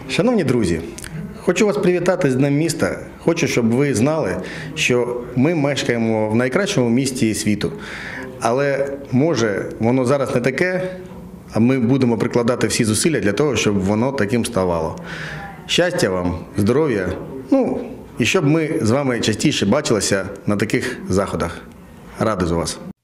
Шановні друзі, хочу вас привітати з Днем міста. Хочу, щоб ви знали, що ми мешкаємо в найкращому місті світу. Але може воно зараз не таке, а ми будемо прикладати всі зусилля для того, щоб воно таким ставало. Щастя вам, здоров'я, і щоб ми з вами частіше бачилися на таких заходах. Радий за вас.